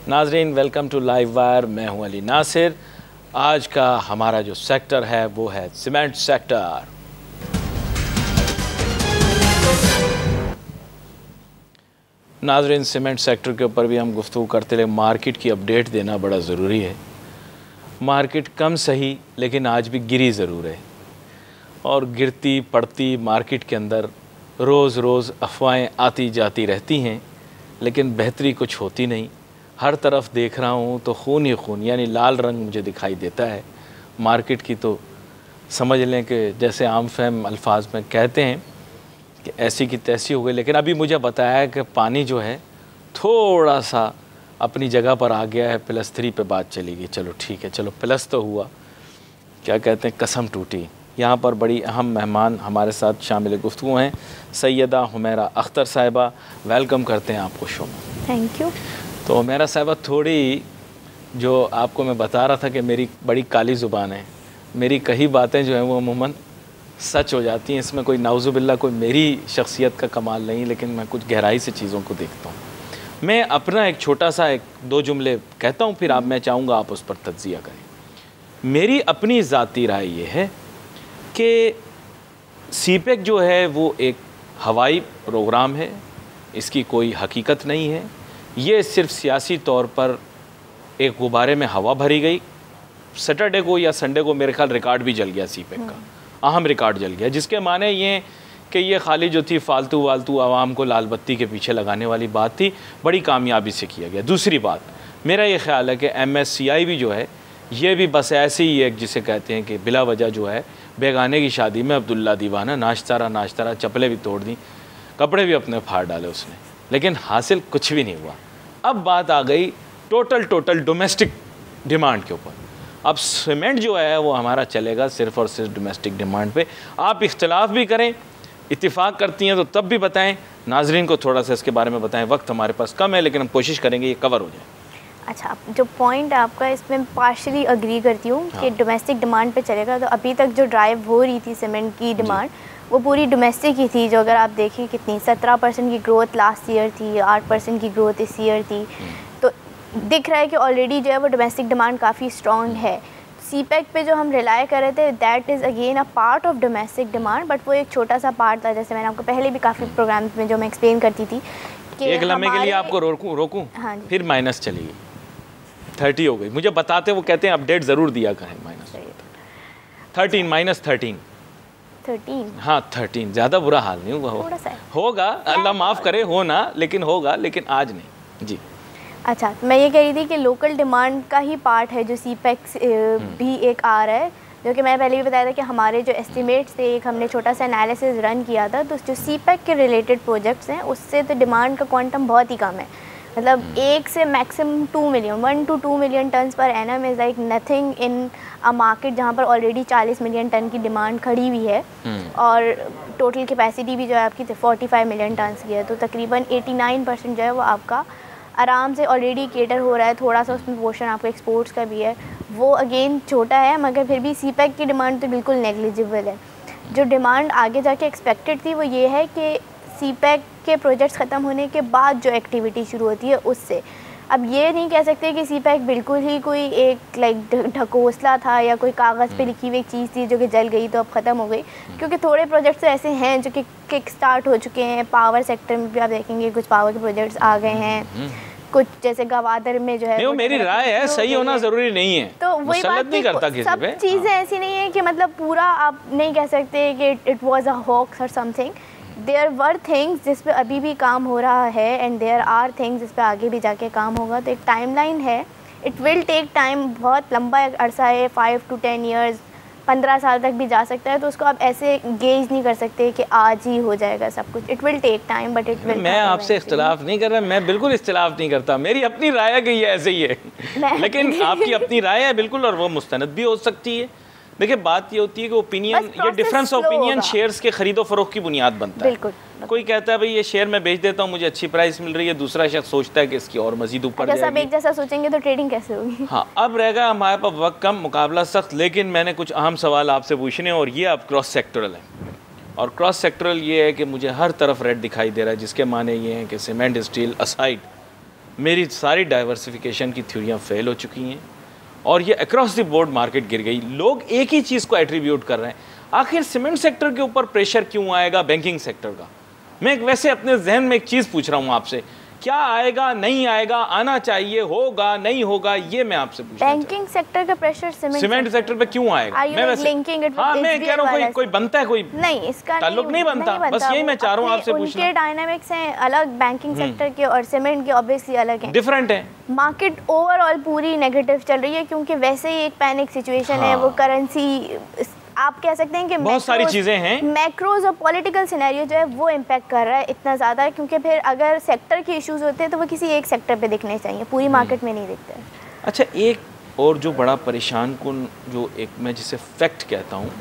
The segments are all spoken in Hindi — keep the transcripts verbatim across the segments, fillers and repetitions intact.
नाजरीन, वेलकम टू लाइव वायर। मैं हूं अली नासिर। आज का हमारा जो सेक्टर है वो है सीमेंट सेक्टर। नाजरीन, सीमेंट सेक्टर के ऊपर भी हम गुफ्तगू करते रहे। मार्केट की अपडेट देना बड़ा ज़रूरी है। मार्केट कम सही लेकिन आज भी गिरी ज़रूर है, और गिरती पड़ती मार्केट के अंदर रोज़ रोज़ अफवाहें आती जाती रहती हैं, लेकिन बेहतरी कुछ होती नहीं। हर तरफ देख रहा हूँ तो खून ही खून, यानी लाल रंग मुझे दिखाई देता है मार्केट की। तो समझ लें कि जैसे आम फहम अल्फाज में कहते हैं कि ऐसी की तैसी हो गई। लेकिन अभी मुझे बताया कि पानी जो है थोड़ा सा अपनी जगह पर आ गया है। प्लस थ्री पे बात चली गई। चलो ठीक है, चलो प्लस तो हुआ, क्या कहते हैं, कसम टूटी। यहाँ पर बड़ी अहम मेहमान हमारे साथ शामिल गुफ्तगू हैं, सैयदा हुमैरा अख्तर साहिबा। वेलकम करते हैं आपको शो में। Thank you. तो हुमैरा साहिबा, थोड़ी जो आपको मैं बता रहा था कि मेरी बड़ी काली ज़ुबान है, मेरी कई बातें जो हैं वो अमूमन सच हो जाती हैं। इसमें कोई नाउज़ुबिल्लाह कोई मेरी शख्सियत का कमाल नहीं, लेकिन मैं कुछ गहराई से चीज़ों को देखता हूँ। मैं अपना एक छोटा सा एक दो जुमले कहता हूँ, फिर आप मैं चाहूँगा आप उस पर तज्ज़िया करें। मेरी अपनी ज़ाती राय ये है कि सीपेक जो है वो एक हवाई प्रोग्राम है, इसकी कोई हकीकत नहीं है। ये सिर्फ सियासी तौर पर एक गुब्बारे में हवा भरी गई। सैटरडे को या संडे को मेरे ख्याल रिकॉर्ड भी जल गया सीपेक का, अहम रिकॉर्ड जल गया, जिसके माने ये कि ये खाली जो थी फालतू वालतू आवाम को लाल बत्ती के पीछे लगाने वाली बात थी, बड़ी कामयाबी से किया गया। दूसरी बात, मेरा ये ख्याल है कि एम एस सी आई भी जो है ये भी बस ऐसे ही एक जिसे कहते हैं कि बिला वजह जो है बेगाने की शादी में अब्दुल्ला दीवाना नाश्ता रहा नाश्ता रहा, चप्पलें भी तोड़ दी, कपड़े भी अपने फाड़ डाले उसने, लेकिन हासिल कुछ भी नहीं हुआ। अब बात आ गई टोटल टोटल डोमेस्टिक डिमांड के ऊपर। अब सीमेंट जो है वो हमारा चलेगा सिर्फ़ और सिर्फ डोमेस्टिक डिमांड पे। आप इख्तलाफ भी करें, इत्तिफाक करती हैं तो तब भी बताएं। नाजरीन को थोड़ा सा इसके बारे में बताएं। वक्त हमारे पास कम है, लेकिन हम कोशिश करेंगे ये कवर हो जाए। अच्छा, जो पॉइंट आपका इसमें पार्शली अग्री करती हूँ कि डोमेस्टिक डिमांड पे चलेगा। तो अभी तक जो ड्राइव हो रही थी सीमेंट की डिमांड, वो पूरी डोमेस्टिक ही थी। जो अगर आप देखें कितनी सत्रह परसेंट की ग्रोथ लास्ट ईयर थी, आठ परसेंट की ग्रोथ इस ईयर थी। तो दिख रहा है कि ऑलरेडी जो है वो डोमेस्टिक डिमांड काफ़ी स्ट्रॉन्ग है। सीपेक पे जो हम रिलाई कर रहे थे, that is again a part of domestic demand, but वो एक छोटा सा पार्ट था। जैसे मैंने आपको पहले भी काफ़ी प्रोग्राम में जो मैं एक्सप्लेन करती थी कि एक लम्हे के लिए आपको रोकूं रोकूं हाँ, फिर माइनस चली गई, थर्टी हो गई। मुझे बताते वो कहते हैं अपडेट ज़रूर दिया करें। Minus thirteen minus thirteen thirteen हाँ थर्टीन ज़्यादा बुरा हाल नहीं हुआ। हो, होगा, अल्लाह माफ़ करे, हो ना, लेकिन होगा, लेकिन आज नहीं जी। अच्छा, तो मैं ये कह रही थी कि लोकल डिमांड का ही पार्ट है जो सीपेक भी एक आ रहा है, जो कि मैं पहले भी बताया था कि हमारे जो एस्टिमेट्स थे, एक हमने छोटा सा एनालिसिस रन किया था। तो जो सीपेक के रिलेटेड प्रोजेक्ट्स हैं उससे तो डिमांड का क्वांटम बहुत ही कम है। मतलब एक से maximum two million one two two million ton पर एनम is like nothing in a market जहाँ पर ऑलरेडी चालीस मिलियन टन की डिमांड खड़ी हुई है, और टोटल कैपेसिटी भी जो है आपकी फोर्टी फाइव मिलियन टन की है। तो तकरीबन एटी नाइन परसेंट जो है वो आपका आराम से ऑलरेडी केटर हो रहा है। थोड़ा सा उसमें पोर्शन आपका एक्सपोर्ट्स का भी है, वो अगेन छोटा है, मगर फिर भी सीपेक की डिमांड तो बिल्कुल नेग्लिजिबल है। जो डिमांड आगे जाके एक्सपेक्टेड थी वो ये है कि सीपेक के प्रोजेक्ट्स ख़त्म होने के बाद जो एक्टिविटी शुरू होती है उससे। अब ये नहीं कह सकते कि सीपेक बिल्कुल ही कोई एक लाइक ढकोसला था या कोई कागज़ पे लिखी हुई एक चीज़ थी जो कि जल गई तो अब ख़त्म हो गई, क्योंकि थोड़े प्रोजेक्ट्स ऐसे हैं जो कि किक स्टार्ट हो चुके हैं। पावर सेक्टर में भी आप देखेंगे कुछ पावर के प्रोजेक्ट्स आ गए हैं, कुछ जैसे गवादर में जो है। नहीं, वो मेरी राय है, सही होना ज़रूरी नहीं है, तो वही बात नहीं करता किसी सब पे। चीज़ें ऐसी नहीं है कि मतलब पूरा आप नहीं कह सकते कि इट वाज अ हॉक्स और समथिंग। देयर वर थिंग्स जिस पे अभी भी काम हो रहा है, एंड देयर आर थिंग्स जिस पे आगे भी जाके काम होगा। तो एक टाइमलाइन है, इट विल टेक टाइम, बहुत लंबा अरसा है, फाइव टू टेन ईयर्स, पंद्रह साल तक भी जा सकता है। तो उसको आप ऐसे गेज नहीं कर सकते कि आज ही हो जाएगा सब कुछ। It will take time, but it will. मैं आपसे इख्तिलाफ नहीं कर रहा, मैं बिल्कुल इख्तिलाफ नहीं करता, मेरी अपनी राय है कि ये ऐसे ही है लेकिन आपकी अपनी राय है बिल्कुल, और वो मुस्तनद भी हो सकती है। देखिए, बात ये होती है कि ओपिनियन, ये डिफरेंस ऑफ ओपिनियन शेयर्स के खरीदो फरोख्त की बुनियाद बनता है। बिल्कुल। कोई कहता है भाई ये शेयर मैं बेच देता हूँ, मुझे अच्छी प्राइस मिल रही है, दूसरा शख्स सोचता है कि इसकी और मजीद ऊपर जाएगी। सब एक जैसा सोचेंगे तो ट्रेडिंग कैसे होगी? हाँ, अब रहेगा हमारे पास वक्त कम, मुकाबला सख्त, लेकिन मैंने कुछ अहम सवाल आपसे पूछने, और ये अब क्रॉस सेक्टरल है। और क्रॉस सेक्टरल ये है कि मुझे हर तरफ रेड दिखाई दे रहा है, जिसके माने ये हैं कि सीमेंट, स्टील असाइड मेरी सारी डाइवर्सिफिकेशन की थ्योरियाँ फेल हो चुकी हैं और ये अक्रॉस द बोर्ड मार्केट गिर गई। लोग एक ही चीज़ को एट्रीब्यूट कर रहे हैं, आखिर सीमेंट सेक्टर के ऊपर प्रेशर क्यों आएगा बैंकिंग सेक्टर का? मैं वैसे अपने जहन में एक चीज़ पूछ रहा हूँ आपसे, क्या आएगा, नहीं आएगा, आना चाहिए, होगा, नहीं होगा, ये मैं आपसे पूछना चाहता हूँ। बैंकिंग सेक्टर का प्रेशर सीमेंट सीमेंट सेक्टर पे क्यों आएगा? मैं वैसे हाँ मैं कह रहा हूँ कोई कोई बनता है, कोई नहीं, इसका ताल्लुक नहीं बनता, बस यही मैं चाह रहा हूँ आपसे पूछना। उनके डायनामिक्स हैं अलग, बैंकिंग सेक्टर के और सीमेंट के ऑब्वियसली अलग हैं, डिफरेंट है। मार्केट ओवरऑल पूरी नेगेटिव चल रही है क्योंकि वैसे ही एक पैनिक सिचुएशन है, वो करेंसी, आप कह सकते हैं कि बहुत सारी चीज़ें हैं, मैक्रोज और पॉलिटिकल सिनेरियो जो है वो इम्पैक्ट कर रहा है इतना ज़्यादा, क्योंकि फिर अगर सेक्टर के इश्यूज होते हैं तो वो किसी एक सेक्टर पे दिखने चाहिए, पूरी मार्केट में नहीं दिखते। अच्छा, एक और जो बड़ा परेशान कुन जो एक मैं जिसे फैक्ट कहता हूँ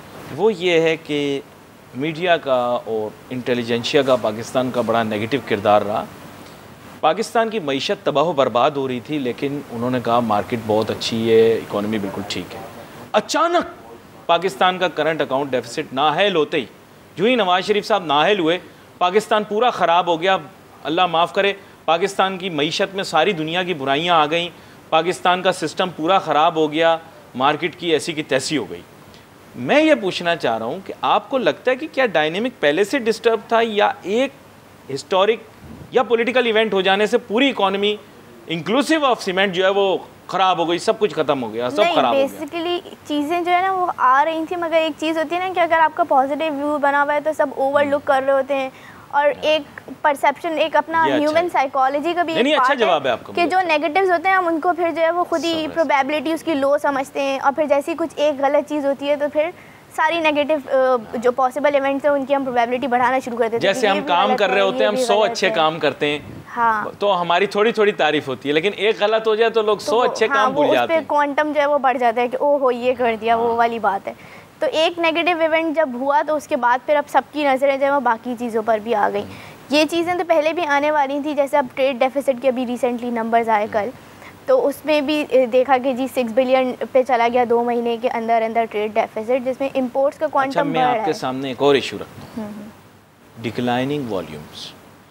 वो ये है कि मीडिया का और इंटेलिजेंशिया का पाकिस्तान का बड़ा नेगेटिव किरदार रहा। पाकिस्तान की मईशत तबाह बर्बाद हो रही थी, लेकिन उन्होंने कहा मार्केट बहुत अच्छी है, इकॉनमी बिल्कुल ठीक है। अचानक पाकिस्तान का करंट अकाउंट डेफिसिट नाहल होते ही, जो ही नवाज शरीफ साहब नाहल हुए, पाकिस्तान पूरा ख़राब हो गया। अल्लाह माफ़ करे, पाकिस्तान की मईशत में सारी दुनिया की बुराइयां आ गईं, पाकिस्तान का सिस्टम पूरा ख़राब हो गया, मार्केट की ऐसी की तैसी हो गई। मैं ये पूछना चाह रहा हूँ कि आपको लगता है कि क्या डायनेमिक पहले से डिस्टर्ब था, या एक हिस्टोरिक या पॉलिटिकल इवेंट हो जाने से पूरी इकॉनमी इंक्लूसिव ऑफ सीमेंट जो है वो ख़राब हो गई, सब कुछ ख़त्म हो गया, सब खराब हो गया? बेसिकली चीज़ें जो है ना वो आ रही थी, मगर एक चीज़ होती है ना कि अगर आपका पॉजिटिव व्यू बना हुआ है तो सब ओवरलुक कर रहे होते हैं, और एक परसेप्शन, एक अपना ह्यूमन साइकोलॉजी का भी एक अच्छा जवाब है आपका कि जो नेगेटिव्स होते हैं हम उनको फिर जो है वो खुद ही प्रोबेबिलिटी उसकी लो समझते हैं, और फिर जैसी कुछ एक गलत चीज़ होती है तो फिर सारी नेगेटिव जो पॉसिबल इवेंट्स हैं उनकी हम प्रोबेबिलिटी बढ़ाना शुरू कर देते हैं। जैसे हम काम कर रहे होते हैं, हम सौ अच्छे काम करते हैं, हाँ, तो हमारी थोड़ी थोड़ी तारीफ होती है, लेकिन एक गलत हो जाए तो लोग सौ अच्छे हाँ, काम भूल जाते हैं। क्वांटम जो है वो बढ़ जाता है कि ओ हो ये कर दिया, वो वाली बात है। तो एक नेगेटिव इवेंट जब हुआ तो उसके बाद फिर अब सबकी नज़रें जो है वो बाकी चीज़ों पर भी आ गई। ये चीज़ें तो पहले भी आने वाली थी, जैसे अब ट्रेड डेफिसिट के अभी रिसेंटली नंबर्स आए कल, तो उसमें भी देखा कि जी सिक्स बिलियन पे चला गया दो महीने के अंदर अंदर ट्रेड डेफिसिट, जिसमें इंपोर्ट्स का क्वांटम बढ़ रहा है। मैं आपके सामने एक और इशू रखता हूँ, डिक्लाइनिंग वॉल्यूम्स।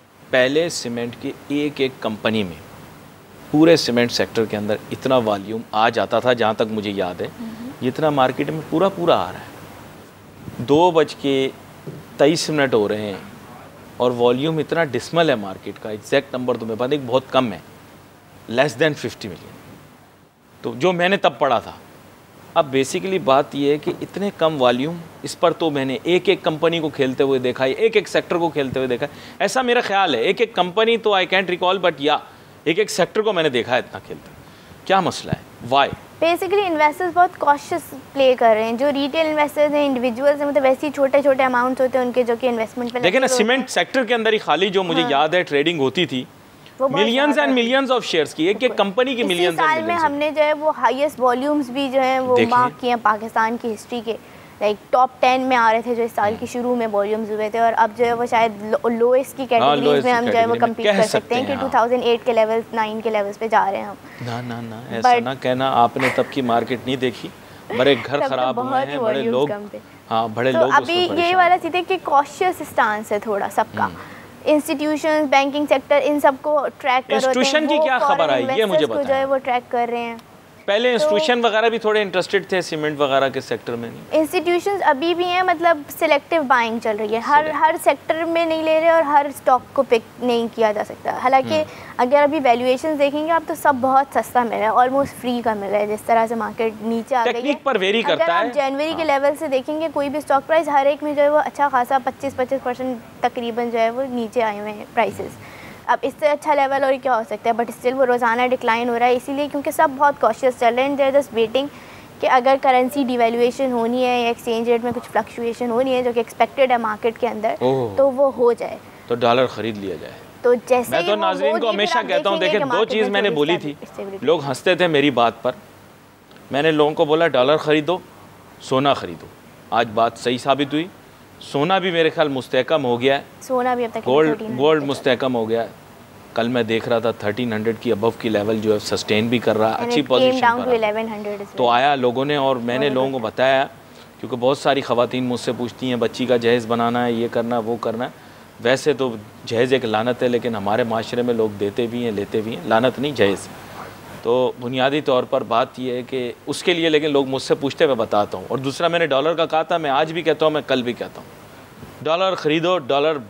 पहले सीमेंट की एक एक कंपनी में पूरे सीमेंट सेक्टर के अंदर इतना वॉल्यूम आ जाता था, जहाँ तक मुझे याद है, जितना मार्केट में पूरा पूरा आ रहा है। दो बज के तेईस मिनट हो रहे हैं और वॉल्यूम इतना डिसमल है मार्केट का, एग्जैक्ट नंबर तो मेरे पास एक बहुत कम है, लेस देन फिफ्टी मिलियन, तो जो मैंने तब पढ़ा था। अब बेसिकली बात यह है कि इतने कम वॉल्यूम, इस पर तो मैंने एक एक कंपनी को खेलते हुए देखा है, एक एक सेक्टर को खेलते हुए देखा है, ऐसा मेरा ख्याल है। एक एक कंपनी तो आई कैंट रिकॉल, बट या एक एक सेक्टर को मैंने देखा है इतना खेलते। क्या मसला है, वाई? बेसिकली इन्वेस्टर्स बहुत कॉशियस प्ले कर रहे हैं। जो रिटेल इन्वेस्टर्स हैं, इंडिविजुअल्स हैं, मतलब वैसे ही छोटे छोटे अमाउंट्स होते हैं उनके जो कि इन्वेस्टमेंट पे देखिए ना, सीमेंट सेक्टर के अंदर ही खाली जो मुझे याद है ट्रेडिंग होती थी, millions and millions of shares की, एक एक कंपनी की मिलियंस एंड साल में हमने जो है वो हाईएस्ट वॉल्यूम्स भी जो है वो मार्क किए हैं पाकिस्तान की हिस्ट्री के, लाइक टॉप टेन में आ रहे थे जो इस साल की शुरू में वॉल्यूम्स हुए थे, और अब जो है वो शायद लोएस्ट की कैटेगरीज में हम जो है वो कम्पीट कर सकते हैं कि टू थाउज़ेंड एट के लेवल नाइन के लेवल्स पे जा रहे हैं हम। ना ना ना ऐसा ना कहना, आपने तब की मार्केट नहीं देखी, बड़े घर खराब हुए हैं, बड़े लोग, हाँ बड़े लोग। अभी ये वाला सीधे कि कॉशियस स्टांस है थोड़ा सबका, इंस्टीट्यूशंस, बैंकिंग सेक्टर, इन सबको ट्रैक कर रहे हैं। इंस्टीट्यूशन की क्या खबर आई, ये मुझे बताएं। जो है वो ट्रैक कर रहे हैं। पहले इंस्टीट्यूशन वगैरह भी थोड़े इंटरेस्टेड थे सीमेंट वगैरह के सेक्टर में, नहीं? इंस्टीट्यूशंस अभी भी हैं, मतलब सिलेक्टिव बाइंग चल रही है, हर हर सेक्टर में नहीं ले रहे और हर स्टॉक को पिक नहीं किया जा सकता। हालांकि अगर अभी वैल्यूएशंस देखेंगे आप तो सब बहुत सस्ता मिल रहा है, ऑलमोस्ट फ्री का मिल रहा है, जिस तरह से मार्केट नीचे आ गई है। टेक्निक पर वेरी करता है। अगर आप जनवरी के लेवल से देखेंगे कोई भी स्टॉक प्राइस हर एक में जो है वो अच्छा खासा पच्चीस पच्चीस परसेंट तकरीबन जो है वो नीचे आए हुए हैं प्राइसेस। अब इससे अच्छा लेवल और क्या हो सकता है, बट स्टिल वो रोज़ाना डिक्लाइन हो रहा है, इसीलिए क्योंकि सब बहुत कॉशियस चल रहे हैं। देयर जस्ट वेटिंग कि अगर करेंसी डिवैल्यूएशन होनी है या एक्सचेंज रेट में कुछ फ्लक्चुएशन होनी है जो कि एक्सपेक्टेड है मार्केट के अंदर, तो वो हो जाए, तो डॉलर खरीद लिया जाए। तो जैसे मैं तो नाज़रीन को हमेशा कहता हूँ, देखिए दो चीज़ मैंने बोली थी, लोग हंसते थे मेरी बात पर, मैंने लोगों को बोला डॉलर ख़रीदो, सोना ख़रीदो। आज बात सही साबित हुई, सोना भी मेरे ख्याल मुस्तहकम हो गया है, सोना भी अब तक गोल्ड गोल्ड मुस्तहकम हो गया है। कल मैं देख रहा था थर्टीन हंड्रेड की अबव की लेवल जो है सस्टेन भी कर रहा है, अच्छी पोजीशन पर तो आया लोगों ने। और मैंने लोगों को बताया, क्योंकि बहुत सारी ख़वातीन मुझसे पूछती हैं बच्ची का जहेज़ बनाना है, ये करना वो करना है, वैसे तो जहेज़ एक लानत है, लेकिन हमारे माशरे में लोग देते भी हैं लेते भी हैं, लानत नहीं जहेज़। तो बुनियादी तौर पर बात यह है कि उसके लिए, लेकिन लोग मुझसे पूछते मैं बताता हूँ। और दूसरा, मैंने डॉलर का कहा था, मैं आज भी कहता हूँ, मैं कल भी कहता हूँ, डॉलर ख़रीदो, डॉलर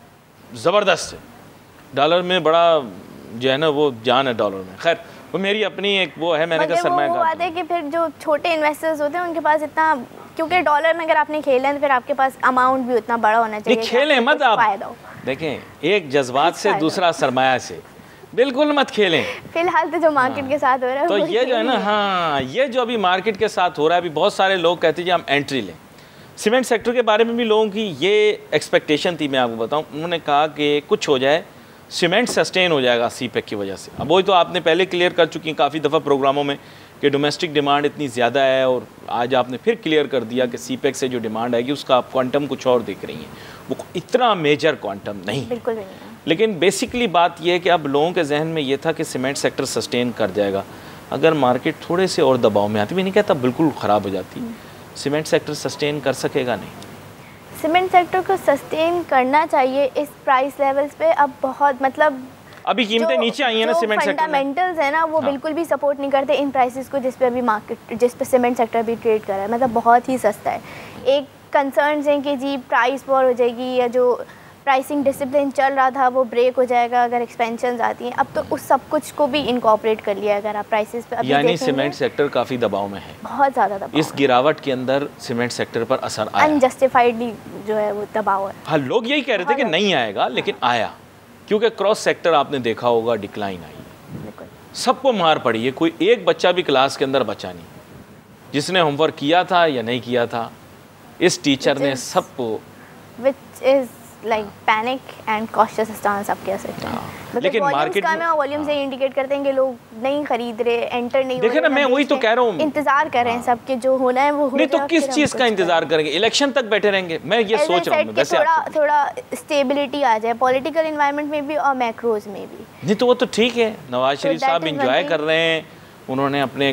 ज़बरदस्त है, डॉलर में बड़ा जो है ना वो जान है डॉलर में। खैर वो मेरी अपनी एक वो है, मैंने कहा सरमाया वो बात है कि फिर जो छोटे इन्वेस्टर्स होते हैं उनके पास इतना, क्योंकि डॉलर में अगर आपने खेले हैं तो फिर आपके पास अमाउंट भी उतना बड़ा होना चाहिए। खेलें मत आप, देखें एक जज्बात से दूसरा सरमाया से, बिल्कुल मत खेलें। फिलहाल तो जो मार्केट के साथ हो रहा है तो ये जो है ना, हाँ ये जो अभी मार्केट के साथ हो रहा है, अभी बहुत सारे लोग कहते हैं हम एंट्री लें। सीमेंट सेक्टर के बारे में भी लोगों की ये एक्सपेक्टेशन थी, मैं आपको बताऊं, उन्होंने कहा कि कुछ हो जाए, सीमेंट सस्टेन हो जाएगा सीपेक की वजह से। अब वही तो आपने पहले क्लियर कर चुकी हैं काफ़ी दफ़ा प्रोग्रामों में कि डोमेस्टिक डिमांड इतनी ज़्यादा है, और आज आपने फिर क्लियर कर दिया कि सीपेक से जो डिमांड आएगी उसका आप क्वांटम कुछ और दिख रही हैं, वो इतना मेजर क्वांटम नहीं, बिल्कुल नहीं है। लेकिन बेसिकली बात यह है कि अब लोगों के जहन में ये था कि सीमेंट सेक्टर सस्टेन कर जाएगा। अगर मार्केट थोड़े से और दबाव में आती, मैं नहीं कहता बिल्कुल ख़राब हो जाती, सीमेंट सेक्टर सस्टेन कर सकेगा नहीं। सीमेंट सेक्टर को सस्टेन करना चाहिए इस प्राइस लेवल्स पे। अब बहुत मतलब अभी कीमतें नीचे आई हैं ना सीमेंट सेक्टर में, फंडामेंटल्स है ना वो हाँ। बिल्कुल भी सपोर्ट नहीं करते इन प्राइसेस को जिस पे अभी मार्केट, जिस पे सीमेंट सेक्टर भी ट्रेड कर रहा है, मतलब बहुत ही सस्ता है। एक कंसर्न्स हैं कि जी प्राइस वॉर हो जाएगी, या जो प्राइसिंग डिसिप्लिन चल रहा था वो ब्रेक हो जाएगा अगर एक्सपेंशंस आती हैं। अब तो उस सब कुछ को भी इनकॉर्पोरेट कर लिया अगर आप प्राइसेस पे। यानी सीमेंट सेक्टर काफ़ी दबाव में है, बहुत ज़्यादा दबाव। इस गिरावट के अंदर सीमेंट सेक्टर पर असर आया, अनजस्टिफाइडली जो है वो दबाव है। हाँ लोग यही कह रहे थे कि नहीं आएगा, लेकिन आया, क्योंकि क्रॉस सेक्टर आपने देखा होगा डिक्लाइन आई, सबको मार पड़ी है, कोई एक बच्चा भी क्लास के अंदर बचा नहीं जिसने होमवर्क किया था या नहीं किया था, इस टीचर ने सबको, which is like panic and cautious stance आप कह सकते हैं। मतलब लेकिन मार्केट में वॉल्यूम से इंडिकेट करते हैं कि लोग नहीं खरीद रहे, एंटर नहीं हो रहे। देखे ना, मैं वही तो कह रहा हूँ, इंतजार कर रहे हैं सबके, जो होना है वो हो नहीं तो किस चीज़ का इंतजार करेंगे, इलेक्शन तक बैठे रहेंगे। मैं ये सोच रहा हूँ वैसे थोड़ा थोड़ा स्टेबिलिटी आ जाए पॉलिटिकल एनवायरनमेंट में भी और मैक्रोज में भी। नहीं तो वो तो ठीक है, नवाज शरीफ साहब इंजॉय कर रहे हैं, उन्होंने अपने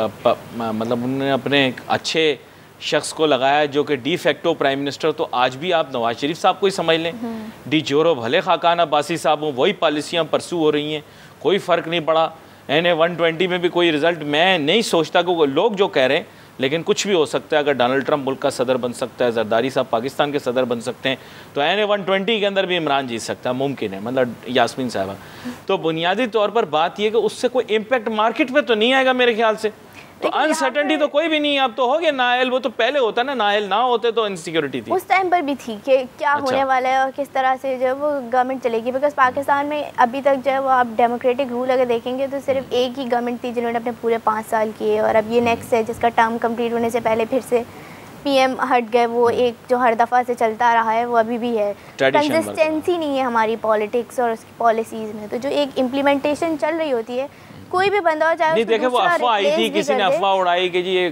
मतलब उन्होंने अपने अच्छे शख्स को लगाया जो कि डी फैक्टो प्राइम मिनिस्टर, तो आज भी आप नवाज शरीफ साहब को ही समझ लें, डी जोरो भले खाकान अब्बासी साहब हों, वही पॉलिसियाँ परसू हो रही हैं, कोई फ़र्क नहीं पड़ा। एन ए वन ट्वेंटी में भी कोई रिज़ल्ट मैं नहीं सोचता कि लोग जो कह रहे हैं, लेकिन कुछ भी हो सकता है। अगर डोनाल्ड ट्रंप मुल्क का सदर बन सकता है, जरदारी साहब पाकिस्तान के सदर बन सकते हैं, तो एन ए वन ट्वेंटी के अंदर भी इमरान जीत सकता है, मुमकिन है, मतलब यास्मीन साहबा। तो बुनियादी तौर पर बात यह कि उससे कोई इम्पैक्ट मार्केट पे तो नहीं आएगा मेरे ख्याल से। तो अनसर्टेनिटी तो कोई भी नहीं है, अब तो हो गया नायल, वो तो पहले होता ना, नायल ना होते तो इनसिक्योरिटी थी, उस टाइम पर भी थी कि क्या अच्छा। होने वाला है और किस तरह से जो है वो गवर्नमेंट चलेगी। बिकॉज पाकिस्तान में अभी तक जो है वो आप डेमोक्रेटिक रूल अगर देखेंगे तो सिर्फ एक ही गवर्नमेंट थी जिन्होंने अपने पूरे पाँच साल किए, और अब ये नेक्स्ट है जिसका टर्म कंप्लीट होने से पहले फिर से पीएम हट गए, वो एक जो हर दफ़ा से चलता रहा है वो अभी भी है। कंसिस्टेंसी नहीं है हमारी पॉलिटिक्स और उसकी पॉलिसीज़ में, तो जो एक इम्प्लीमेंटेशन चल रही होती है, कोई भी बंदा हो चाहे नहीं देखे, वो अफवाह आई थी, किसी ने अफवाह उड़ाई कि जी ये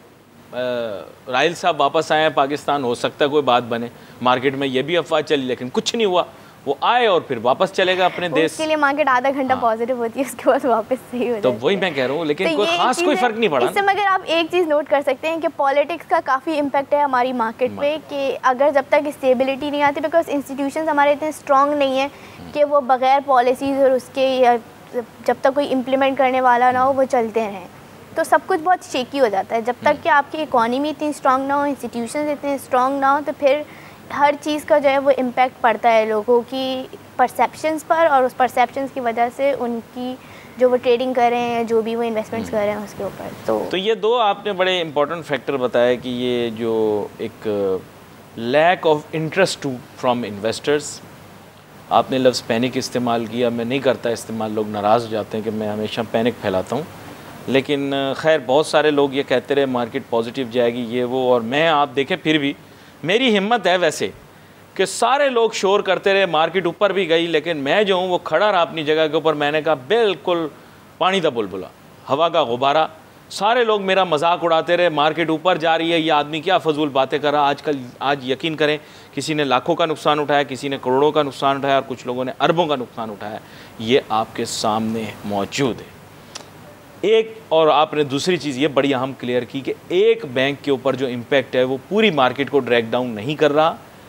राइल साहब वापस आए हैं पाकिस्तान, हो सकता है कोई बात बने, मार्केट में ये भी अफवाह चली, लेकिन कुछ नहीं हुआ, वो आए और फिर वापस चलेगा अपने देश। उसके लिए मार्केट आधा घंटा पॉजिटिव होती है, उसके बाद वापस सही हो जाती है। तो वही मैं कह रहा हूँ, लेकिन कोई खास कोई फर्क नहीं पड़ा। इससे मगर आप एक चीज़ नोट कर सकते हैं कि पॉलिटिक्स का काफ़ी इम्पैक्ट है हमारी मार्केट पे, कि अगर जब तक स्टेबिलिटी नहीं आती, बिकॉज इंस्टीट्यूशंस हमारे इतने स्ट्रॉन्ग नहीं है कि वो बगैर पॉलिसीज़ और उसके या जब तक कोई इम्प्लीमेंट करने वाला ना हो वो चलते रहें, तो सब कुछ बहुत शेकी हो जाता है। जब तक कि आपकी इकॉनमी इतनी स्ट्रॉन्ग ना हो, इंस्टीट्यूशंस इतने स्ट्रॉन्ग ना हो, तो फिर हर चीज़ का जो है वो इम्पैक्ट पड़ता है लोगों की परसेप्शंस पर, और उस परसेप्शंस की वजह से उनकी जो वो ट्रेडिंग कर रहे हैं, जो भी वो इन्वेस्टमेंट्स कर रहे हैं उसके ऊपर। तो तो ये दो आपने बड़े इंपॉर्टेंट फैक्टर बताया कि ये जो एक lack of interest to from investors, आपने लफ्ज़ पैनिक इस्तेमाल किया, मैं नहीं करता इस्तेमाल, लोग नाराज़ हो जाते हैं कि मैं हमेशा पैनिक फैलाता हूँ, लेकिन खैर बहुत सारे लोग ये कहते रहे मार्केट पॉजिटिव जाएगी ये वो, और मैं आप देखें फिर भी मेरी हिम्मत है वैसे कि सारे लोग शोर करते रहे, मार्केट ऊपर भी गई, लेकिन मैं जो हूँ वो खड़ा रहा अपनी जगह के ऊपर। मैंने कहा बिल्कुल पानी दा बुलबुला, हवा का गुब्बारा, सारे लोग मेरा मजाक उड़ाते रहे, मार्केट ऊपर जा रही है, ये आदमी क्या फजूल बातें कर रहा। आजकल आज यकीन करें, किसी ने लाखों का नुकसान उठाया, किसी ने करोड़ों का नुकसान उठाया, और कुछ लोगों ने अरबों का नुकसान उठाया, ये आपके सामने मौजूद है। एक और आपने दूसरी चीज़ ये बड़ी अहम क्लियर की कि एक बैंक के ऊपर जो इम्पैक्ट है वो पूरी मार्केट को ड्रैग डाउन नहीं कर रहा,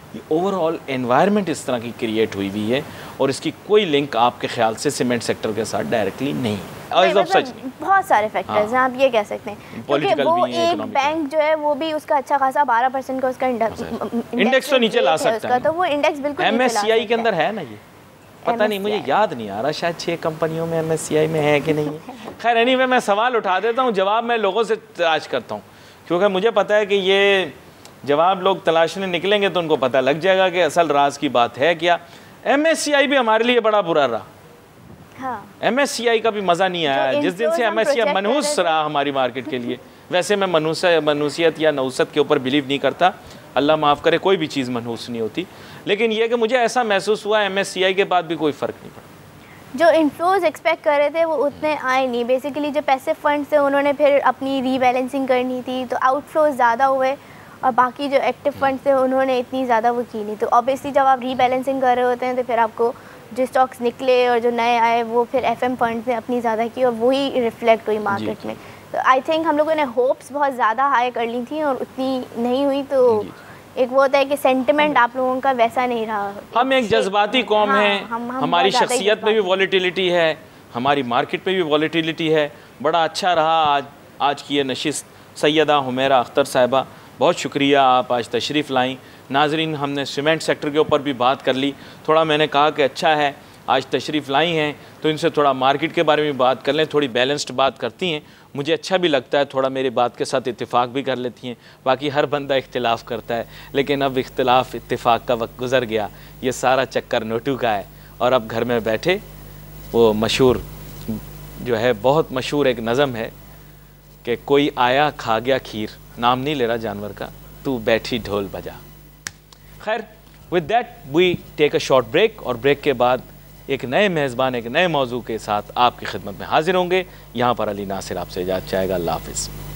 ये ओवरऑल एनवायरनमेंट इस तरह की क्रिएट हुई हुई है और इसकी कोई लिंक आपके ख्याल से सीमेंट सेक्टर के साथ डायरेक्टली नहीं है? नहीं, मतलब सच नहीं। बहुत सारे फैक्टर्स हैं, आप ये कह सकते हैं, क्योंकि वो एक बैंक जो है वो भी उसका अच्छा खासा बारह परसेंट का उसका इंडेक्स तो नीचे ला सकता है, तो वो इंडेक्स बिल्कुल एमएससीआई के अंदर है ना, ये पता नहीं, मुझे याद नहीं आ रहा, शायद छह कंपनियों में एमएससीआई में है कि नहीं है। खैर एनीवे मैं सवाल उठा देता हूँ, जवाब मैं लोगों से तलाश करता हूँ, क्योंकि मुझे पता है कि ये जवाब लोग तलाशने निकलेंगे तो उनको पता लग जाएगा कि असल राज की बात है क्या। एमएससीआई भी हमारे लिए बड़ा बुरा रहा। हाँ। एमएससीआई का भी मज़ा नहीं आया जिस दिन से एमएससीआई मनहूस रहा हमारी मार्केट के लिए। वैसे मैं मनहूस मनहूसियत या नौसत के ऊपर बिलीव नहीं करता, अल्लाह माफ़ करे, कोई भी चीज़ मनहूस नहीं होती, लेकिन यह कि मुझे ऐसा महसूस हुआ एमएससीआई के बाद भी कोई फ़र्क नहीं पड़ा। जो इनफ्लोज एक्सपेक्ट कर रहे थे वो उतने आए नहीं, बेसिकली जो पैसे फंड्स थे उन्होंने फिर अपनी रीबैलेंसिंग करनी थी तो आउटफ्लोज ज़्यादा हुए, और बाकी जो एक्टिव फंड्स थे उन्होंने इतनी ज़्यादा वो की नहीं। तो ऑब्वियसली जब आप रीबैलेंसिंग कर रहे होते हैं तो फिर आपको जो स्टॉक्स निकले और जो नए आए वो फिर एफएम फंड्स ने अपनी ज़्यादा की और वही रिफ्लेक्ट हुई मार्केट में। तो आई थिंक हम लोगों ने होप्स बहुत ज़्यादा हाई कर ली थी और उतनी नहीं हुई, तो एक वो होता है कि सेंटिमेंट आप लोगों का वैसा नहीं रहा। हम एक जज्बाती कौम हाँ, है, हम, हम हमारी शख्सियत में भी वॉलीटिलिटी है, हमारी मार्केट में भी वॉलीटिलिटी है। बड़ा अच्छा रहा आज आज की ये नशिस्त। सैयदा हुमैरा अख्तर साहिबा, बहुत शुक्रिया, आप आज तशरीफ़ लाई। नाजरीन, हमने सीमेंट सेक्टर के ऊपर भी बात कर ली, थोड़ा मैंने कहा कि अच्छा है आज तशरीफ़ लाई हैं तो इनसे थोड़ा मार्केट के बारे में बात कर लें, थोड़ी बैलेंस्ड बात करती हैं, मुझे अच्छा भी लगता है, थोड़ा मेरी बात के साथ इत्तेफाक भी कर लेती हैं। बाकी हर बंदा इख्तिलाफ़ करता है, लेकिन अब इख्तिलाफ़ इत्तेफाक का वक्त गुज़र गया, ये सारा चक्कर नोटू का है, और अब घर में बैठे वो मशहूर जो है, बहुत मशहूर एक नज़म है कि कोई आया खा गया खीर, नाम नहीं ले रहा जानवर का, तू बैठी ढोल बजा। खैर, with that we take a short break, और ब्रेक के बाद एक नए मेज़बान एक नए मौजू के साथ आपकी खिदमत में हाजिर होंगे। यहाँ पर अली नासिर आपसे इजाज़त चाहेगा। अल्लाह हाफ़िज़।